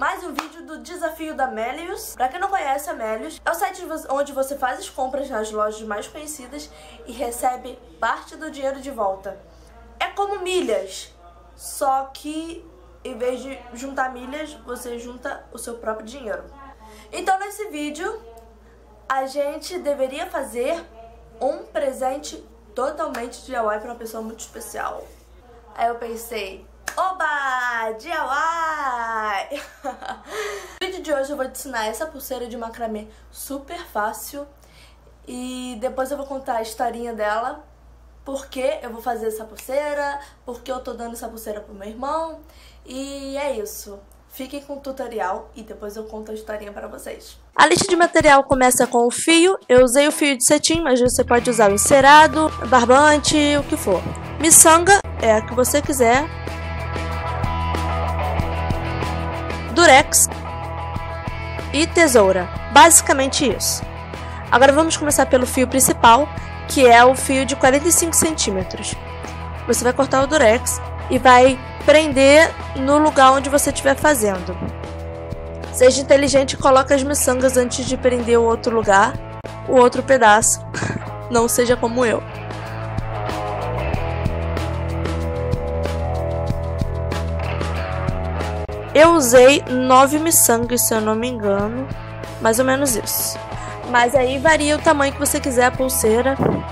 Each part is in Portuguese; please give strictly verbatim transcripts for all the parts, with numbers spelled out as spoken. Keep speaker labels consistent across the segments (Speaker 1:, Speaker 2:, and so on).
Speaker 1: mais um vídeo do desafio da Melius. Pra quem não conhece, a Melius é o site onde você faz as compras nas lojas mais conhecidas e recebe parte do dinheiro de volta. É como milhas, só que em vez de juntar milhas, você junta o seu próprio dinheiro. Então nesse vídeo, a gente deveria fazer um presente totalmente D I Y para uma pessoa muito especial. Aí eu pensei, oba, D I Y! No vídeo de hoje eu vou te ensinar essa pulseira de macramê super fácil e depois eu vou contar a historinha dela, por que eu vou fazer essa pulseira, por que eu tô dando essa pulseira pro meu irmão, e é isso. Fiquem com o tutorial e depois eu conto a historinha pra vocês. A lista de material começa com o fio. Eu usei o fio de cetim, mas você pode usar o encerado, barbante, o que for. Miçanga é a que você quiser. Durex e tesoura. Basicamente isso. Agora vamos começar pelo fio principal, que é o fio de quarenta e cinco centímetros. Você vai cortar o durex e vai prender no lugar onde você estiver fazendo. Seja inteligente e coloque as miçangas antes de prender o outro lugar, o outro pedaço. Não seja como eu. Eu usei nove miçangas, se eu não me engano, mais ou menos isso. Mas aí varia o tamanho que você quiser a pulseira.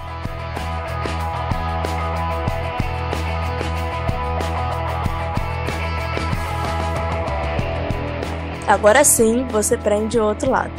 Speaker 1: Agora sim, você prende o outro lado.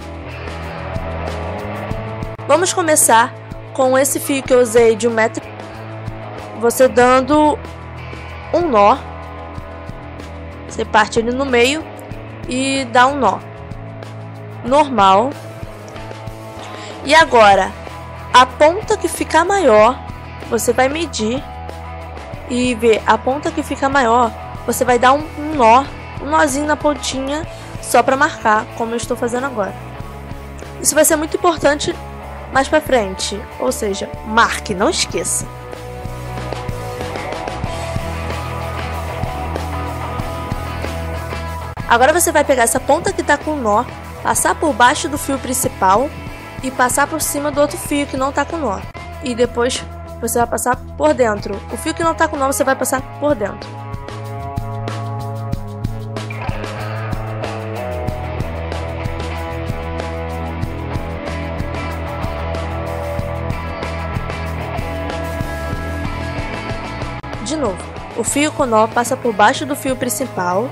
Speaker 1: Vamos começar com esse fio que eu usei de um metro. Você dando um nó. Você parte ele no meio e dá um nó. Normal. E agora, a ponta que ficar maior, você vai medir e ver a ponta que fica maior, você vai dar um nó, um nozinho na pontinha, só para marcar, como eu estou fazendo agora. Isso vai ser muito importante mais para frente, ou seja, marque, não esqueça. Agora você vai pegar essa ponta que está com nó, passar por baixo do fio principal e passar por cima do outro fio que não está com nó. E depois você vai passar por dentro. O fio que não está com nó você vai passar por dentro. De novo, o fio com nó passa por baixo do fio principal.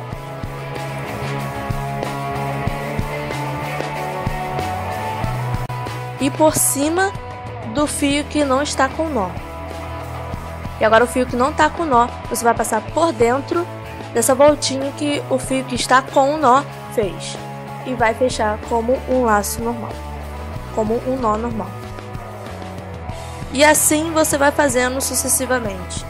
Speaker 1: E por cima do fio que não está com nó. E agora o fio que não está com nó, você vai passar por dentro dessa voltinha que o fio que está com o nó fez. E vai fechar como um laço normal. Como um nó normal. E assim você vai fazendo sucessivamente.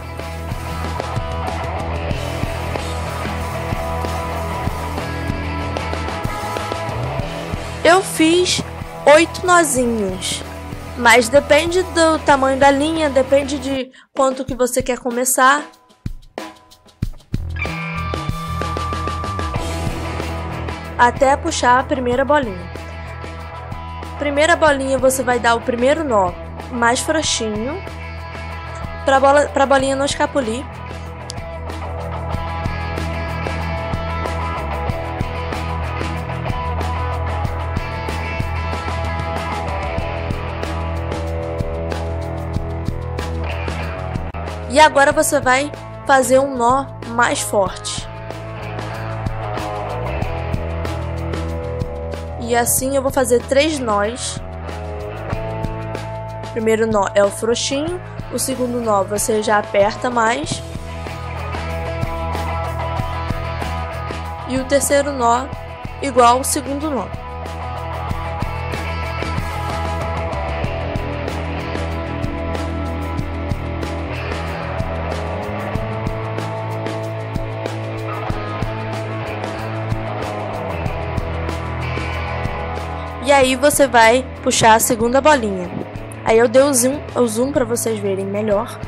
Speaker 1: Eu fiz oito nozinhos, mas depende do tamanho da linha, depende de quanto que você quer começar. Até puxar a primeira bolinha. Primeira bolinha você vai dar o primeiro nó mais frouxinho, para a bola, para a bolinha não escapulir. E agora você vai fazer um nó mais forte. E assim eu vou fazer três nós. O primeiro nó é o frouxinho, o segundo nó você já aperta mais. E o terceiro nó igual ao segundo nó. E aí você vai puxar a segunda bolinha. Aí eu dei o zoom, o zoom para vocês verem melhor.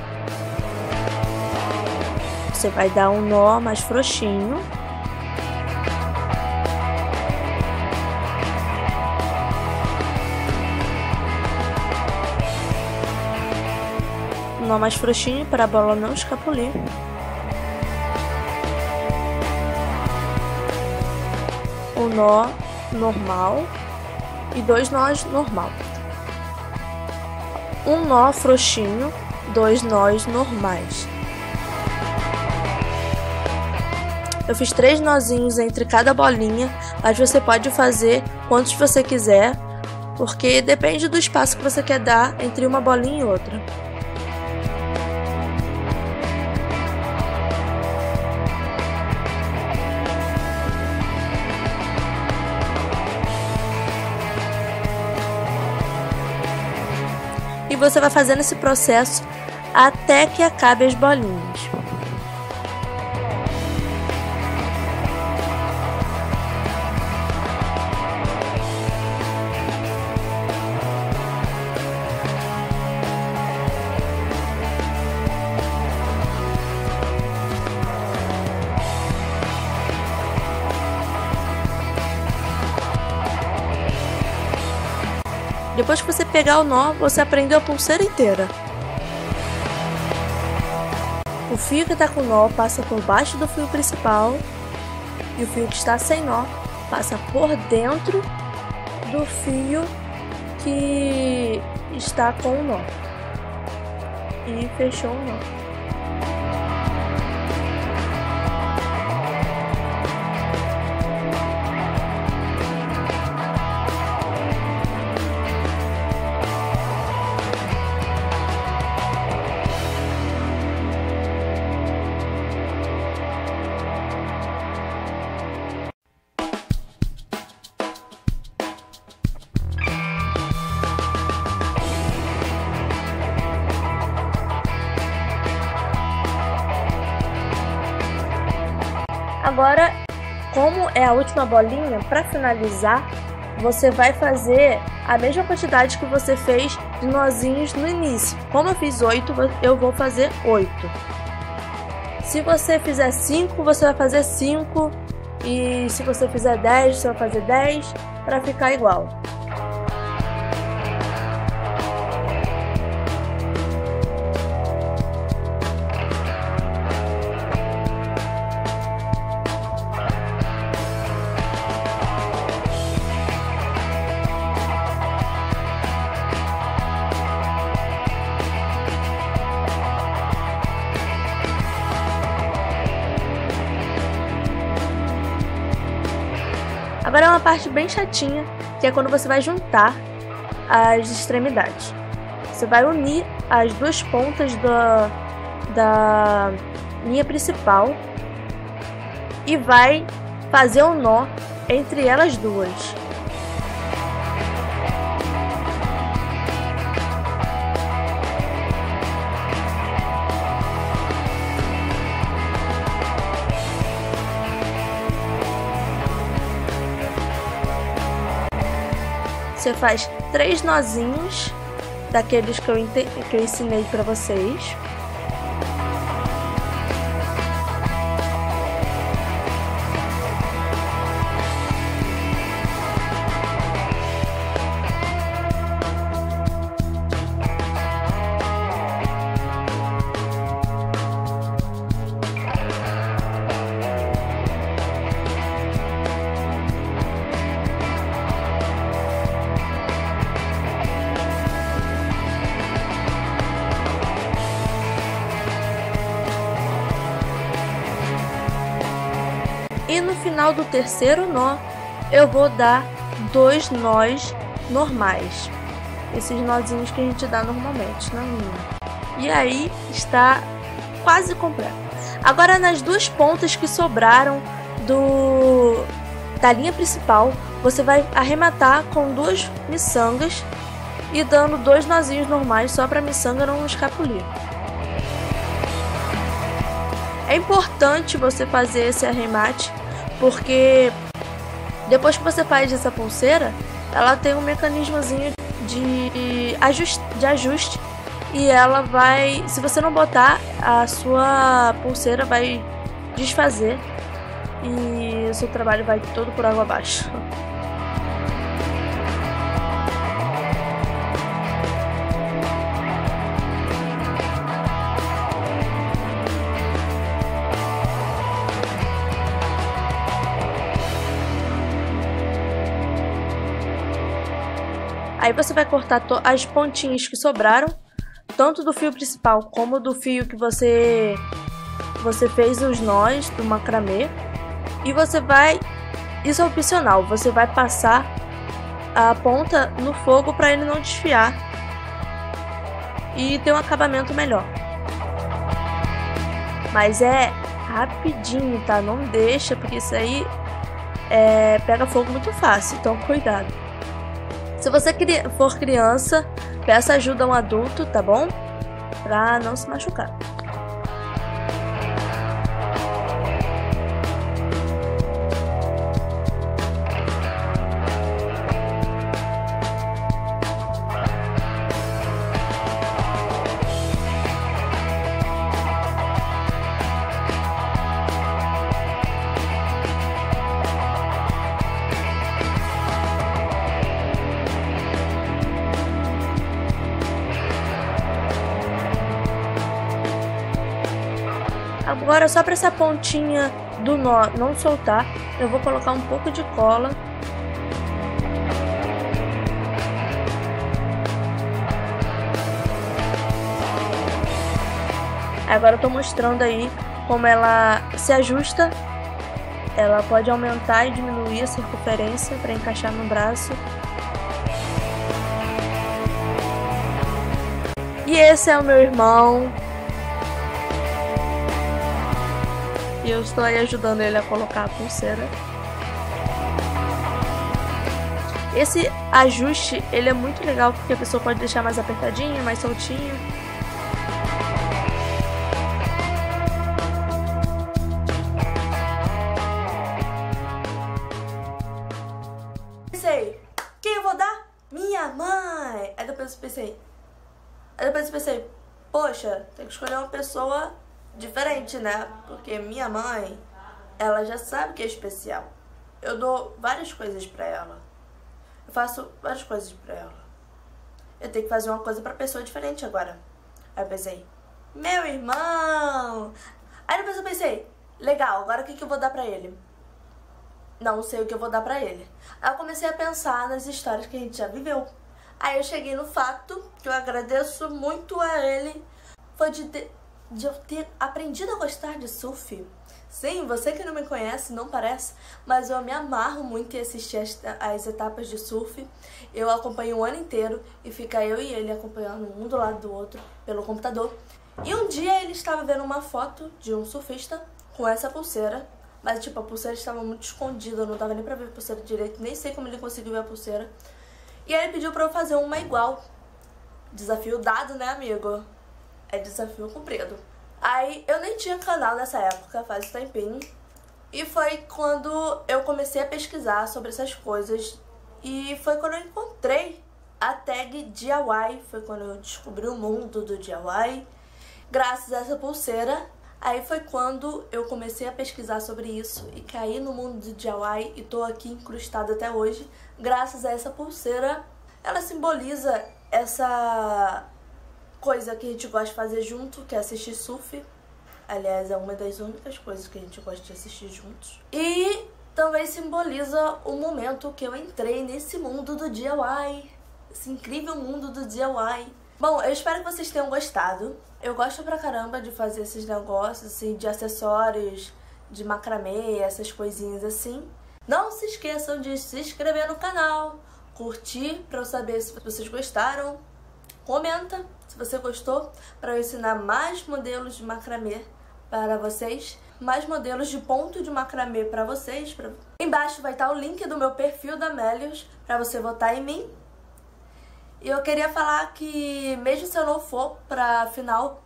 Speaker 1: Você vai dar um nó mais frouxinho. nó mais frouxinho para a bola não escapulir. Um nó normal e dois nós normal. Um nó frouxinho, dois nós normais. Eu fiz três nozinhos entre cada bolinha, mas você pode fazer quantos você quiser, porque depende do espaço que você quer dar entre uma bolinha e outra. E você vai fazendo esse processo até que acabe as bolinhas. Depois que você pegar o nó, você prendeu a pulseira inteira. O fio que está com nó passa por baixo do fio principal e o fio que está sem nó passa por dentro do fio que está com o nó. E fechou o nó. Agora, como é a última bolinha, para finalizar, você vai fazer a mesma quantidade que você fez de nozinhos no início. Como eu fiz oito, eu vou fazer oito. Se você fizer cinco, você vai fazer cinco. E se você fizer dez, você vai fazer dez, para ficar igual. Agora é uma parte bem chatinha, que é quando você vai juntar as extremidades. Você vai unir as duas pontas da, da linha principal e vai fazer um nó entre elas duas. Você faz três nozinhos daqueles que eu, que eu ensinei para vocês. E no final do terceiro nó, eu vou dar dois nós normais. Esses nozinhos que a gente dá normalmente na linha. E aí está quase completo. Agora nas duas pontas que sobraram do, da linha principal, você vai arrematar com duas miçangas e dando dois nozinhos normais só para a miçanga não escapulir. É importante você fazer esse arremate, porque depois que você faz essa pulseira, ela tem um mecanismozinho de ajuste, de ajuste e ela vai, se você não botar, a sua pulseira vai desfazer e o seu trabalho vai todo por água abaixo. Aí você vai cortar as pontinhas que sobraram, tanto do fio principal como do fio que você, você fez os nós do macramê. E você vai, isso é opcional, você vai passar a ponta no fogo para ele não desfiar e ter um acabamento melhor. Mas é rapidinho, tá? Não deixa, porque isso aí é, pega fogo muito fácil, então cuidado. Se você for criança, peça ajuda a um adulto, tá bom? Pra não se machucar. Agora, só para essa pontinha do nó não soltar, eu vou colocar um pouco de cola. Agora eu tô mostrando aí como ela se ajusta. Ela pode aumentar e diminuir a circunferência para encaixar no braço. E esse é o meu irmão. E eu estou aí ajudando ele a colocar a pulseira. Esse ajuste, ele é muito legal porque a pessoa pode deixar mais apertadinho, mais soltinho. Pensei, quem eu vou dar? Minha mãe! Aí depois eu pensei, aí depois eu pensei, poxa, tem que escolher uma pessoa diferente, né? Porque minha mãe, ela já sabe que é especial. Eu dou várias coisas pra ela. Eu faço várias coisas pra ela. Eu tenho que fazer uma coisa pra pessoa diferente agora. Aí eu pensei, meu irmão! Aí depois eu pensei, legal, agora o que, que eu vou dar pra ele? Não sei o que eu vou dar pra ele. Aí eu comecei a pensar nas histórias que a gente já viveu. Aí eu cheguei no fato que eu agradeço muito a ele. Foi de ter... de eu ter aprendido a gostar de surf. Sim, você que não me conhece, não parece, mas eu me amarro muito em assistir as, as etapas de surf. Eu acompanho o ano inteiro e fica eu e ele acompanhando um do lado do outro pelo computador. E um dia ele estava vendo uma foto de um surfista com essa pulseira, mas tipo, a pulseira estava muito escondida, eu não dava nem pra ver a pulseira direito, nem sei como ele conseguiu ver a pulseira. E aí ele pediu pra eu fazer uma igual. Desafio dado, né, amigo? É desafio cumprido. Aí eu nem tinha canal nessa época, faz um tempinho. E foi quando eu comecei a pesquisar sobre essas coisas. E foi quando eu encontrei a tag D I Y. Foi quando eu descobri o mundo do D I Y. Graças a essa pulseira. Aí foi quando eu comecei a pesquisar sobre isso e caí no mundo do D I Y. E tô aqui incrustada até hoje. Graças a essa pulseira. Ela simboliza essa coisa que a gente gosta de fazer junto, que é assistir surf. Aliás, é uma das únicas coisas que a gente gosta de assistir juntos. E também simboliza o momento que eu entrei nesse mundo do D I Y. Esse incrível mundo do D I Y. Bom, eu espero que vocês tenham gostado. Eu gosto pra caramba de fazer esses negócios, assim, de acessórios, de macramê, essas coisinhas assim. Não se esqueçam de se inscrever no canal, curtir pra eu saber se vocês gostaram. Comenta se você gostou, para eu ensinar mais modelos de macramê para vocês, mais modelos de ponto de macramê para vocês. Pra... Embaixo vai estar o link do meu perfil da Melius para você votar em mim. E eu queria falar que mesmo se eu não for para final,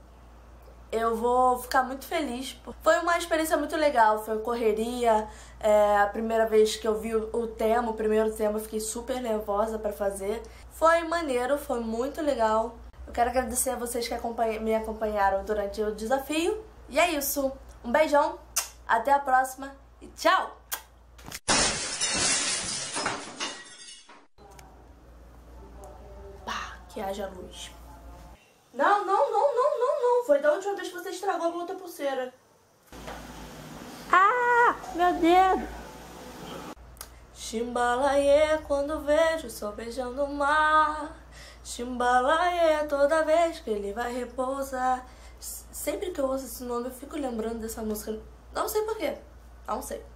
Speaker 1: eu vou ficar muito feliz. Foi uma experiência muito legal, foi correria, é, a primeira vez que eu vi o tema, o primeiro tema, eu fiquei super nervosa para fazer. Foi maneiro, foi muito legal. Eu quero agradecer a vocês que acompanha, me acompanharam durante o desafio. E é isso. Um beijão, até a próxima e tchau! Pá, que haja luz. Não, não, não, não, não, não. Foi da última vez que você estragou a outra pulseira. Ah, meu dedo. Chimbalaie, quando vejo o sol beijando o mar. Chimbalaie, toda vez que ele vai repousar. Sempre que eu ouço esse nome eu fico lembrando dessa música. Não sei porquê, não sei.